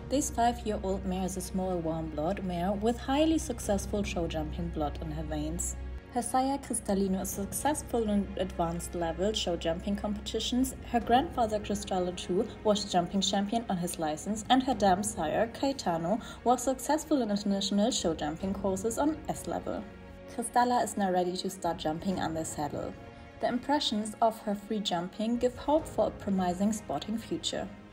This 5-year-old mare is a small warm-blood mare with highly successful show jumping blood in her veins. Her sire Christallino is successful in advanced level show jumping competitions. Her grandfather Cristalla too was jumping champion on his license, and her dam sire Caitano was successful in international show jumping courses on S level. Cristalla is now ready to start jumping on the saddle. The impressions of her free jumping give hope for a promising sporting future.